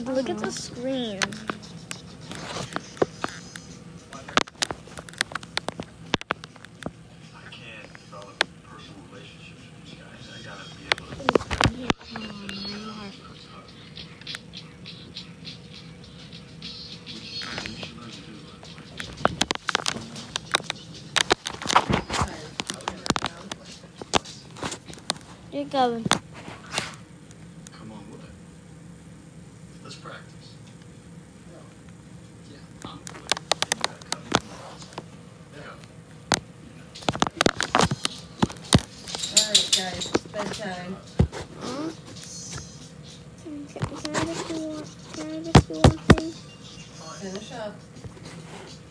Look at the screen. You're going. Come on with it. Let's practice. Yeah, I'm good. You gotta cut me there. Alright guys, it's bedtime. Can I just do one thing? Finish up.